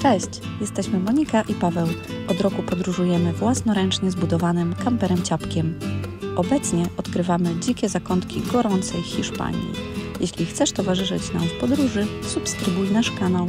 Cześć, jesteśmy Monika i Paweł. Od roku podróżujemy własnoręcznie zbudowanym kamperem Ciapkiem. Obecnie odkrywamy dzikie zakątki gorącej Hiszpanii. Jeśli chcesz towarzyszyć nam w podróży, subskrybuj nasz kanał.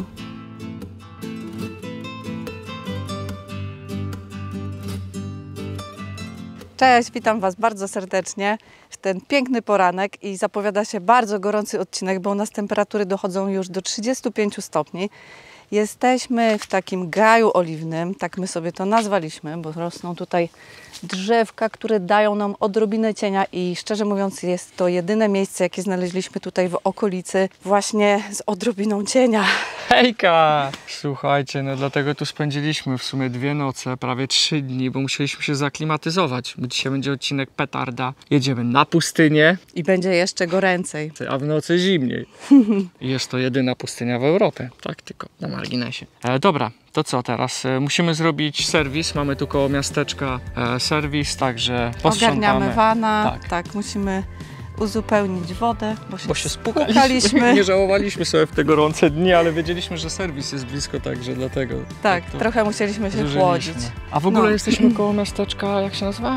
Cześć, witam Was bardzo serdecznie w ten piękny poranek i zapowiada się bardzo gorący odcinek, bo u nas temperatury dochodzą już do 35 stopni. Jesteśmy w takim gaju oliwnym, tak my sobie to nazwaliśmy, bo rosną tutaj drzewka, które dają nam odrobinę cienia i szczerze mówiąc jest to jedyne miejsce, jakie znaleźliśmy tutaj w okolicy właśnie z odrobiną cienia. Hejka! Słuchajcie, no dlatego tu spędziliśmy w sumie 2 noce, prawie 3 dni, bo musieliśmy się zaklimatyzować, bo dzisiaj będzie odcinek petarda. Jedziemy na pustynię. I będzie jeszcze goręcej. A w nocy zimniej. Jest to jedyna pustynia w Europie. Tak, tylko na marginesie. Dobra, to co teraz? Musimy zrobić serwis. Mamy tu koło miasteczka serwis, także posprzątamy. Ogarniamy wana, tak musimy uzupełnić wodę, bo się spukaliśmy. Nie żałowaliśmy sobie w te gorące dni, ale wiedzieliśmy, że serwis jest blisko, także dlatego. Tak, trochę musieliśmy się chłodzić. A w ogóle jesteśmy koło miasteczka, jak się nazywa?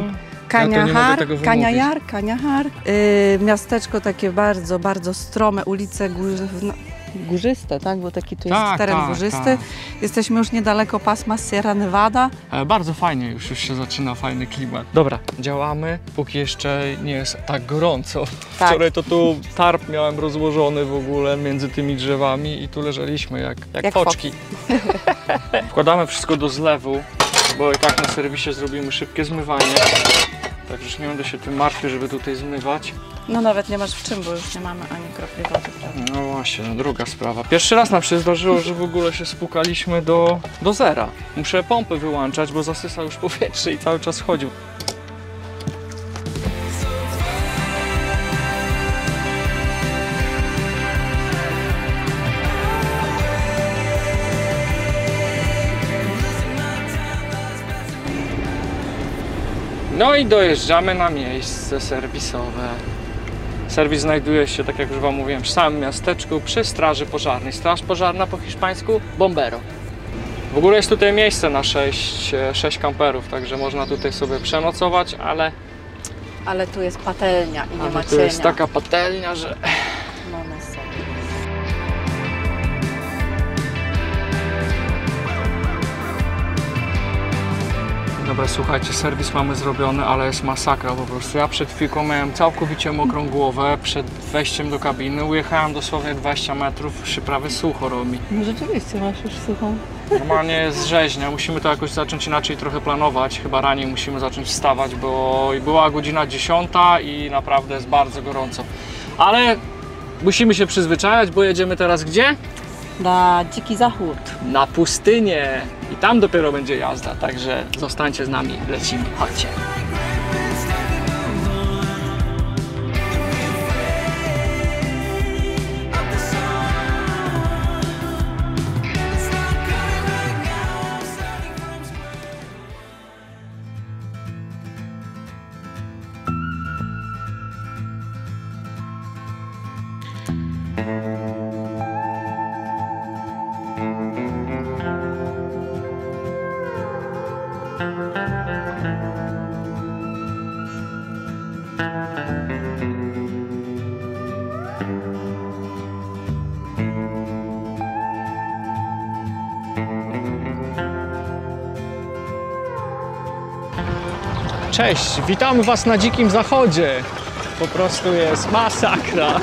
Cañajar. Miasteczko takie bardzo, bardzo strome, ulice górzyste, tak? Bo taki tu jest teren górzysty. Tak. Jesteśmy już niedaleko pasma Sierra Nevada. Bardzo fajnie, już się zaczyna fajny klimat. Dobra, działamy, póki jeszcze nie jest tak gorąco. Tak. Wczoraj to tu tarp miałem rozłożony w ogóle między tymi drzewami i tu leżeliśmy jak foczki. Wkładamy wszystko do zlewu, bo i tak na serwisie zrobimy szybkie zmywanie. Także już nie będę się tym martwił, żeby tutaj zmywać. No nawet nie masz w czym, bo już nie mamy ani kropli wody, prawda? No właśnie, druga sprawa. Pierwszy raz nam się zdarzyło, że w ogóle się spukaliśmy do zera. Muszę pompy wyłączać, bo zasysa już powietrze i cały czas chodził. No i dojeżdżamy na miejsce serwisowe. Serwis znajduje się, tak jak już Wam mówiłem, w samym miasteczku przy straży pożarnej. Straż pożarna po hiszpańsku bombero. W ogóle jest tutaj miejsce na 6 kamperów, także można tutaj sobie przenocować, ale tu jest patelnia i nie ma cienia. Tu jest taka patelnia, że... Dobra, słuchajcie, serwis mamy zrobiony, ale jest masakra po prostu. Ja przed chwilką miałem całkowicie mokrą głowę przed wejściem do kabiny. Ujechałem dosłownie 20 metrów, już się prawie sucho robi. No rzeczywiście masz już suchą. Normalnie jest rzeźnia, musimy to jakoś zacząć inaczej trochę planować. Chyba raniej musimy zacząć wstawać, bo była godzina 10 i naprawdę jest bardzo gorąco. Ale musimy się przyzwyczajać, bo jedziemy teraz gdzie? Na dziki zachód. Na pustynię. I tam dopiero będzie jazda, także zostańcie z nami, lecimy, chodźcie. Cześć, witamy Was na Dzikim Zachodzie. Po prostu jest masakra.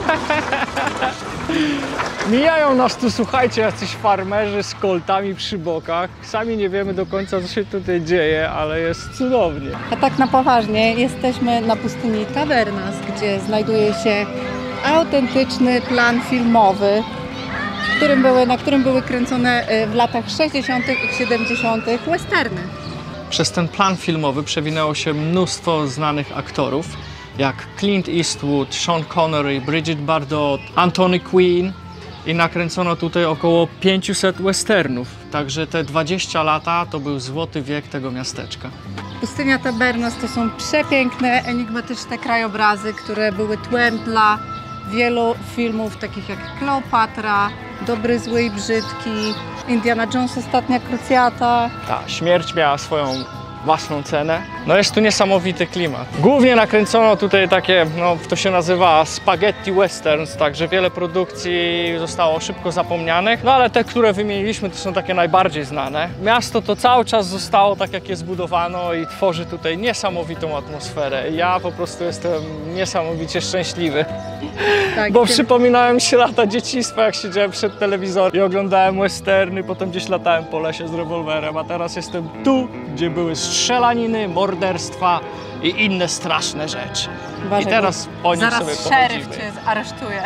Mijają nas tu, słuchajcie, jacyś farmerzy z koltami przy bokach. Sami nie wiemy do końca, co się tutaj dzieje, ale jest cudownie. A tak na poważnie, jesteśmy na pustyni Tabernas, gdzie znajduje się autentyczny plan filmowy, na którym były kręcone w latach 60. i 70. westerny. Przez ten plan filmowy przewinęło się mnóstwo znanych aktorów, jak Clint Eastwood, Sean Connery, Bridget Bardot, Anthony Quinn i nakręcono tutaj około 500 westernów. Także te 20 lata to był złoty wiek tego miasteczka. Pustynia Tabernas to są przepiękne, enigmatyczne krajobrazy, które były tłem dla wielu filmów takich jak Kleopatra, Dobry, zły i brzydki. Indiana Jones, ostatnia krucjata. Ta śmierć miała swoją własną cenę. No jest tu niesamowity klimat. Głównie nakręcono tutaj takie, no to się nazywa spaghetti westerns, także wiele produkcji zostało szybko zapomnianych, no ale te, które wymieniliśmy, to są takie najbardziej znane. Miasto to cały czas zostało tak, jak jest zbudowano i tworzy tutaj niesamowitą atmosferę. Ja po prostu jestem niesamowicie szczęśliwy, Tak, bo przypominają mi się lata dzieciństwa, jak siedziałem przed telewizorem i oglądałem westerny, potem gdzieś latałem po lesie z rewolwerem, a teraz jestem tu, gdzie były strzelaniny, morderstwa i inne straszne rzeczy. Uważaj, I teraz po nich sobie zaraz szeryf pochodzimy. cię aresztuje.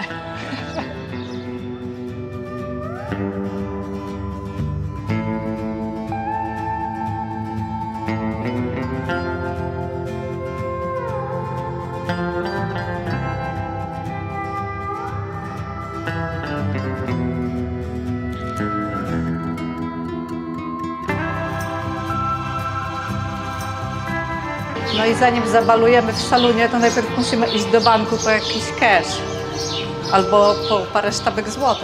No i zanim zabalujemy w salonie, to najpierw musimy iść do banku po jakiś cash. Albo po parę sztabek złota.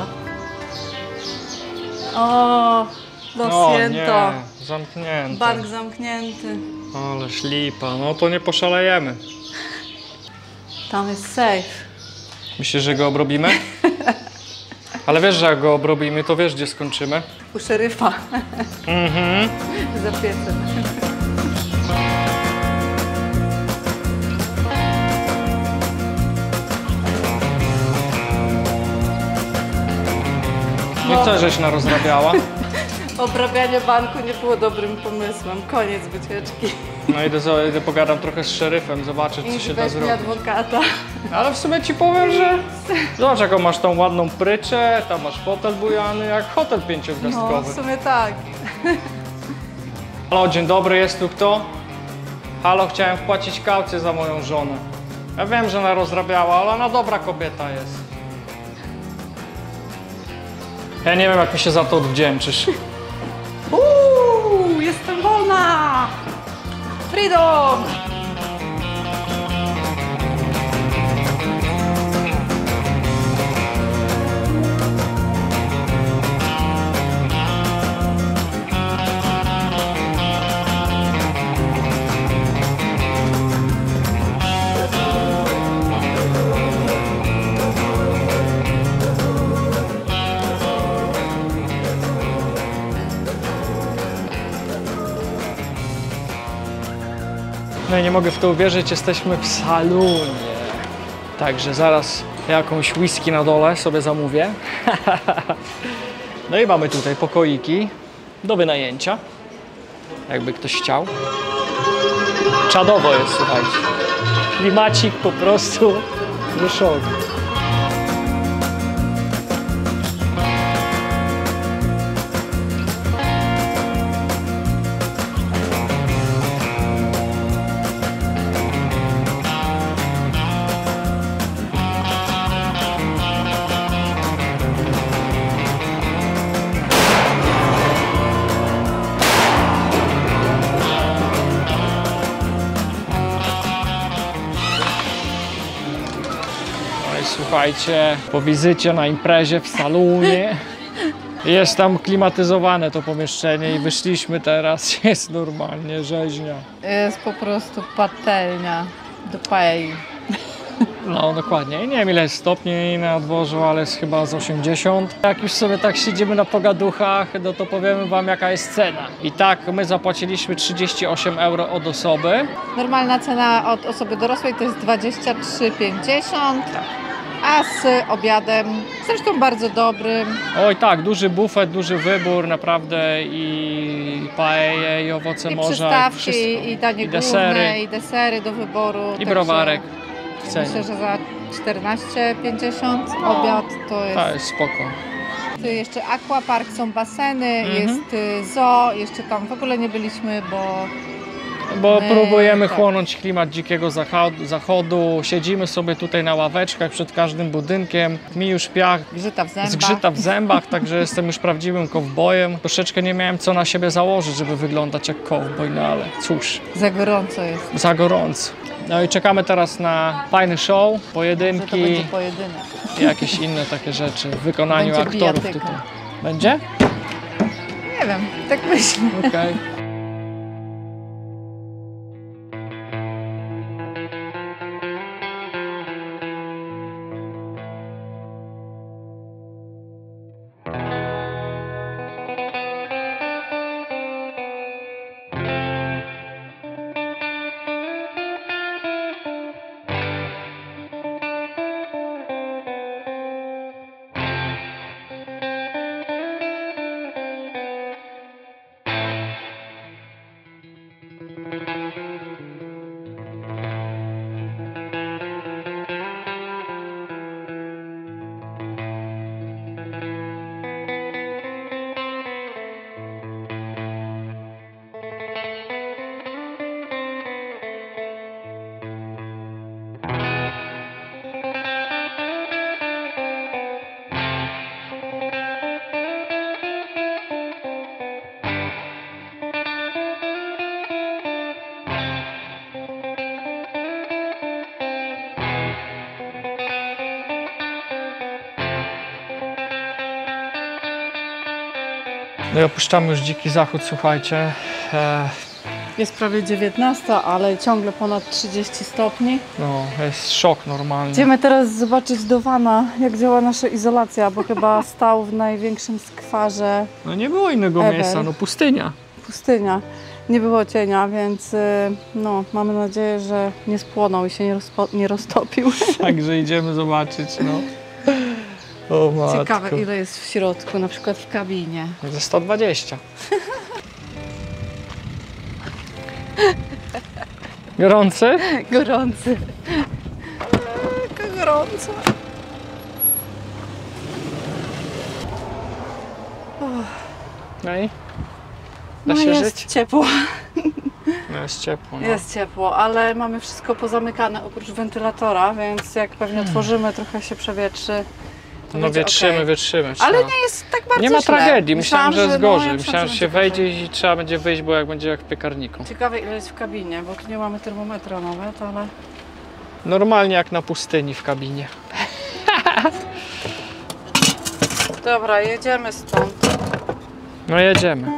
O, dosięto. nie, zamknięte. Bank zamknięty. Ale ślipa, no to nie poszalejemy. Tam jest safe. Myślisz, że go obrobimy? Ale wiesz, że jak go obrobimy, to wiesz, gdzie skończymy? U szeryfa. Mhm. Za piecem. No i co, żeś narozrabiała? Obrabianie banku nie było dobrym pomysłem. Koniec wycieczki. No idę pogadam trochę z szeryfem, zobaczyć, co się da weź mi zrobić. adwokata. Ale w sumie ci powiem, że zobacz, jaką masz tą ładną pryczę, tam masz fotel bujany, jak hotel No, 5-gwiazdkowy. w sumie tak. Halo, dzień dobry, jest tu kto? Halo, chciałem wpłacić kaucję za moją żonę. Ja wiem, że ona rozrabiała, ale ona dobra kobieta jest. Ja nie wiem, jak mi się za to odwdzięczysz. Jestem wolna! Freedom! No i nie mogę w to uwierzyć, jesteśmy w salonie. Także zaraz jakąś whisky na dole sobie zamówię. No i mamy tutaj pokoiki do wynajęcia, jakby ktoś chciał. Czadowo jest, słuchajcie. Klimacik po prostu szok. Słuchajcie, po wizycie na imprezie w salonie jest tam klimatyzowane to pomieszczenie i wyszliśmy teraz, jest normalnie rzeźnia. Jest po prostu patelnia do paei. No dokładnie, nie wiem ile jest stopni na dworzu, ale jest chyba z 80. Jak już sobie tak siedzimy na pogaduchach, no to powiemy wam jaka jest cena. I tak my zapłaciliśmy 38 euro od osoby. Normalna cena od osoby dorosłej to jest 23,50, a z obiadem, zresztą bardzo dobrym. Oj tak, duży bufet, duży wybór naprawdę i paeje, i owoce I morza, przystawki, wszystko. i danie I desery. główne, i desery do wyboru. I także browarek w cenie. Myślę, że za 14,50 obiad to jest... To jest spoko. Tu jeszcze aquapark, są baseny, jest zoo, jeszcze tam w ogóle nie byliśmy, Bo My, próbujemy tak. chłonąć klimat dzikiego zachodu, siedzimy sobie tutaj na ławeczkach przed każdym budynkiem, mi już piach zgrzyta w zębach. zgrzyta w zębach, także jestem już prawdziwym kowbojem. Troszeczkę nie miałem co na siebie założyć, żeby wyglądać jak kowboj, no ale cóż, Za gorąco jest. za gorąco. No i czekamy teraz na fajny show, Że to pojedynki będzie pojedynek. i jakieś inne takie rzeczy w wykonaniu Będzie aktorów bijatyka. tutaj. Będzie? Nie wiem, tak myślę. Okej. No i opuszczamy już Dziki Zachód, słuchajcie. Jest prawie 19, ale ciągle ponad 30 stopni. No, jest szok normalny. Idziemy teraz zobaczyć do Wana, jak działa nasza izolacja, bo chyba stał w największym skwarze No nie było innego Ever. miejsca, no pustynia. pustynia. Nie było cienia, więc no, mamy nadzieję, że nie spłonął i się nie roztopił. Także idziemy zobaczyć, no. O matko. Ciekawe, ile jest w środku, na przykład w kabinie. Ze 120. Gorący? Gorący. Jaka gorąco. No i? Da No się jest żyć? ciepło. No jest ciepło, no. Jest ciepło, ale mamy wszystko pozamykane oprócz wentylatora, więc jak pewnie otworzymy, trochę się przewietrzy. To No będzie wietrzymy, okej. wietrzymy. Ale trzeba. nie jest tak bardzo Nie ma źle. tragedii, myślałem, że jest no, gorzej. ja Myślałem, że się będzie wejdzie gorzej. i trzeba będzie wyjść, bo jak będzie jak w piekarniku. Ciekawe, ile jest w kabinie, bo tu nie mamy termometra nawet, ale... Normalnie jak na pustyni w kabinie. Dobra, jedziemy stąd. No jedziemy.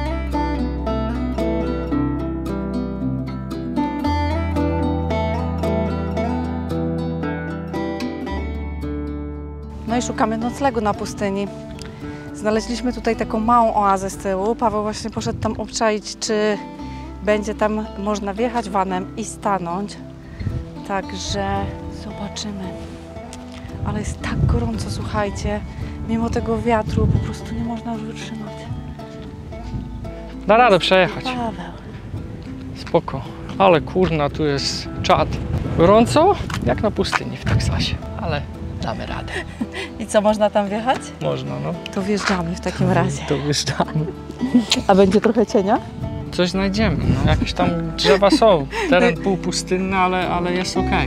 No i szukamy noclegu na pustyni. Znaleźliśmy tutaj taką małą oazę z tyłu. Paweł właśnie poszedł tam obczaić, czy będzie tam można wjechać vanem i stanąć. Także zobaczymy. Ale jest tak gorąco, słuchajcie. Mimo tego wiatru po prostu nie można już wytrzymać. Da radę przejechać. Paweł. Spoko. Ale kurna, tu jest czad. Gorąco? Jak na pustyni w Teksasie. Ale damy radę. I co, można tam wjechać? Można, no. To wjeżdżamy w takim razie. To wyjeżdżamy. A będzie trochę cienia? Coś znajdziemy, no. Jakieś tam drzewa są. Teren półpustynny, ale jest okej.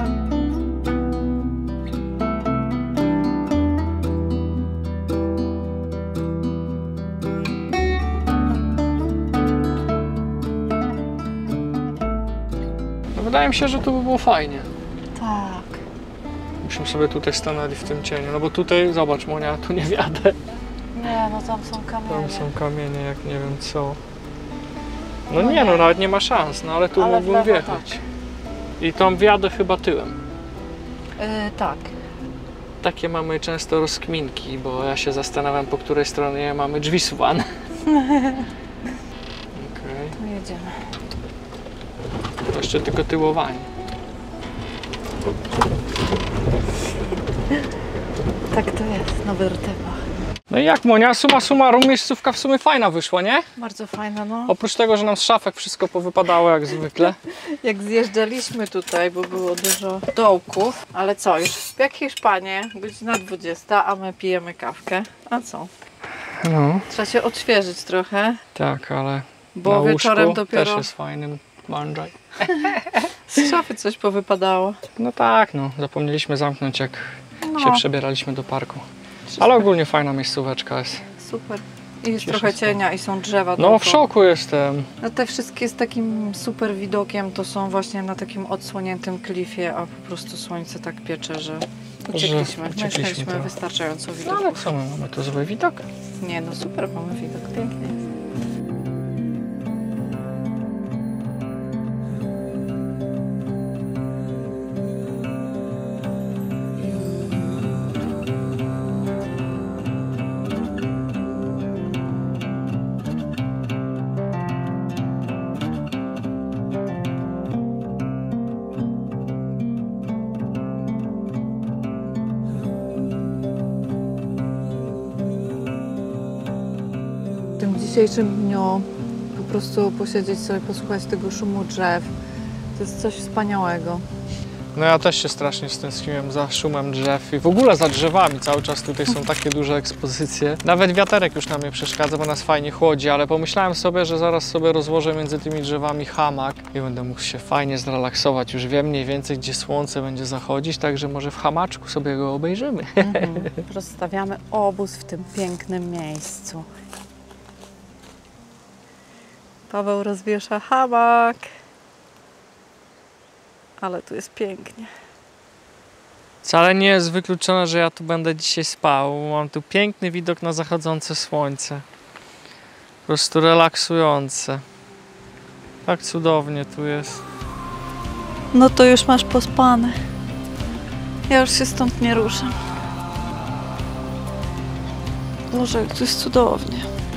No, wydaje mi się, że tu by było fajnie. Tak. Byśmy sobie tutaj stanęli w tym cieniu. No bo tutaj, zobacz Monia, tu nie wiadę. Nie, no tam są kamienie. Tam są kamienie, jak nie wiem co. No No nie, nie. no nawet nie ma szans, no ale tu Ale w mógłbym lewo wjechać. I tam wjadę chyba tyłem. Tak. Takie mamy często rozkminki, bo ja się zastanawiam, po której stronie mamy drzwi suwane. Okej. Tu jedziemy. To jeszcze tylko tyłowanie. Tak to jest, na wertepach. No i jak Monia, summa summarum, miejscówka w sumie fajna wyszła, nie? Bardzo fajna, no. Oprócz tego, że nam z szafek wszystko powypadało jak zwykle. Jak zjeżdżaliśmy tutaj, bo było dużo dołków, ale co, już jak Hiszpanie, godzina 20, a my pijemy kawkę. A co? No, Trzeba się odświeżyć trochę, tak, ale bo na wieczorem łóżku dopiero też jest fajnym bungee. z szafy coś powypadało. No tak, no, zapomnieliśmy zamknąć, jak No. się przebieraliśmy do parku. Ale ogólnie fajna miejscóweczka jest. Super. I jest Cieszę trochę się. cienia i są drzewa. No dookoła. w szoku jestem. No te wszystkie z takim super widokiem to są właśnie na takim odsłoniętym klifie, a po prostu słońce tak piecze, że uciekliśmy. uciekliśmy, tak. Wystarczająco No widoku. ale co, my mamy tu zły widok? Nie no super, mamy widok, pięknie. W tym dzisiejszym dniu po prostu posiedzieć sobie, posłuchać tego szumu drzew, to jest coś wspaniałego. No ja też się strasznie stęskniłem za szumem drzew i w ogóle za drzewami. Cały czas tutaj są takie duże ekspozycje. Nawet wiaterek już na mnie przeszkadza, bo nas fajnie chłodzi, ale pomyślałem sobie, że zaraz sobie rozłożę między tymi drzewami hamak i będę mógł się fajnie zrelaksować. Już wiem mniej więcej, gdzie słońce będzie zachodzić, także może w hamaczku sobie go obejrzymy. Rozstawiamy obóz w tym pięknym miejscu. Paweł rozwiesza hamak. Ale tu jest pięknie. Wcale nie jest wykluczone, że ja tu będę dzisiaj spał. Mam tu piękny widok na zachodzące słońce. Po prostu relaksujące. Tak cudownie tu jest. No to już masz pospane. Ja już się stąd nie ruszam. Boże, jak tu jest cudownie.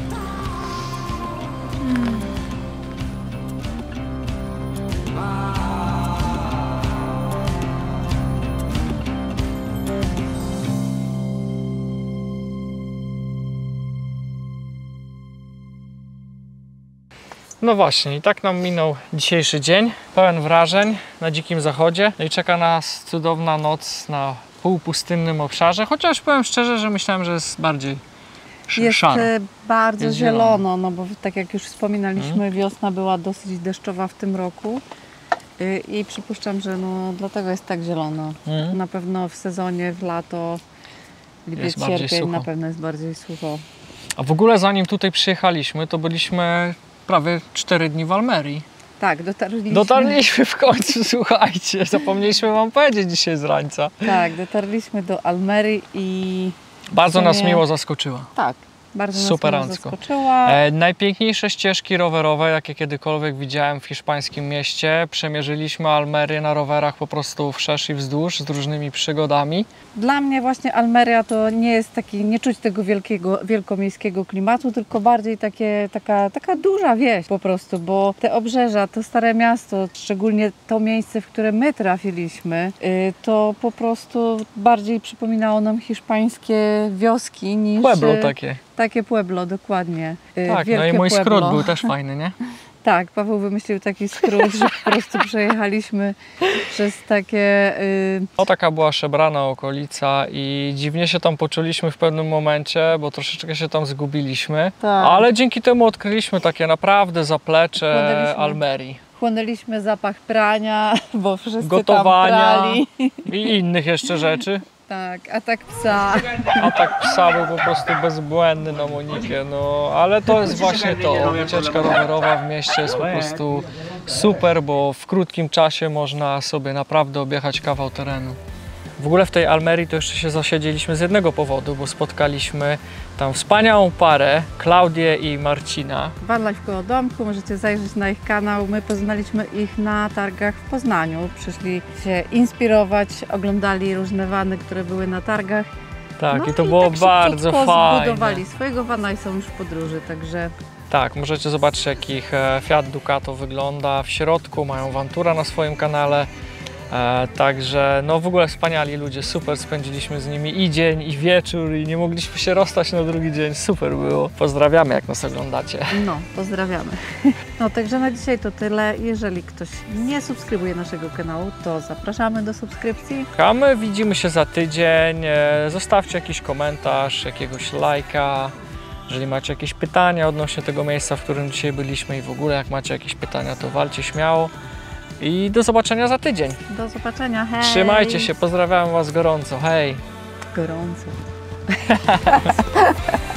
No właśnie, i tak nam minął dzisiejszy dzień, pełen wrażeń na Dzikim Zachodzie. No i czeka nas cudowna noc na półpustynnym obszarze, chociaż powiem szczerze, że myślałem, że jest bardziej Jest szaro. bardzo Jest zielono, no bo tak jak już wspominaliśmy, wiosna była dosyć deszczowa w tym roku i przypuszczam, że no dlatego jest tak zielono. Na pewno w sezonie, w lato, lipiec, Jest bardziej sierpień sucho. na pewno jest bardziej sucho. A w ogóle zanim tutaj przyjechaliśmy, to byliśmy prawie 4 dni w Almerii. Tak, dotarliśmy. Dotarliśmy w końcu, słuchajcie, zapomnieliśmy wam powiedzieć dzisiaj z rańca. Tak, dotarliśmy do Almerii i Bardzo W sumie- nas miło zaskoczyła. tak, bardzo nas Superancko. zaskoczyła. Najpiękniejsze ścieżki rowerowe, jakie kiedykolwiek widziałem w hiszpańskim mieście. Przemierzyliśmy Almerię na rowerach po prostu wszerz i wzdłuż z różnymi przygodami. Dla mnie właśnie Almeria to nie jest taki, nie czuć tego wielkomiejskiego klimatu, tylko bardziej taka duża wieś po prostu, bo te obrzeża, to stare miasto, szczególnie to miejsce, w które my trafiliśmy, to po prostu bardziej przypominało nam hiszpańskie wioski niż... Pueblo takie. Takie Pueblo, dokładnie. Tak, no i Wielkie mój skrót Pueblo. był też fajny, nie? Tak, Paweł wymyślił taki skrót, że po prostu przejechaliśmy przez takie... No taka była szemrana okolica i dziwnie się tam poczuliśmy w pewnym momencie, bo troszeczkę się tam zgubiliśmy. Tak. Ale dzięki temu odkryliśmy takie naprawdę zaplecze Chłonęliśmy. Almerii. Chłonęliśmy zapach prania, bo wszyscy Gotowania tam prali. i innych jeszcze rzeczy. Tak, a tak psa. A tak psa był po prostu bezbłędny na Monikę, no ale to jest właśnie to. Wycieczka rowerowa w mieście jest po prostu super, bo w krótkim czasie można sobie naprawdę objechać kawał terenu. W ogóle w tej Almerii to jeszcze się zasiedzieliśmy z jednego powodu, bo spotkaliśmy tam wspaniałą parę, Klaudię i Marcina. Van Life koło domku, możecie zajrzeć na ich kanał. My poznaliśmy ich na targach w Poznaniu. Przyszli się inspirować, oglądali różne vany, które były na targach. Tak, No i to i było tak bardzo szybciutko fajne. zbudowali swojego vana i są już w podróży, także Tak, możecie zobaczyć, jak ich Fiat Ducato wygląda w środku, mają Vantura na swoim kanale. Także no w ogóle wspaniali ludzie, super spędziliśmy z nimi i dzień, i wieczór i nie mogliśmy się rozstać na drugi dzień, super było. Pozdrawiamy, jak nas oglądacie. no, pozdrawiamy. No, także na dzisiaj to tyle. Jeżeli ktoś nie subskrybuje naszego kanału, to zapraszamy do subskrypcji. A my widzimy się za tydzień, zostawcie jakiś komentarz, jakiegoś lajka. Jeżeli macie jakieś pytania odnośnie tego miejsca, w którym dzisiaj byliśmy i w ogóle jak macie jakieś pytania, to walcie śmiało. I do zobaczenia za tydzień. Do zobaczenia, hej! Trzymajcie się, pozdrawiam Was gorąco, hej! Gorąco.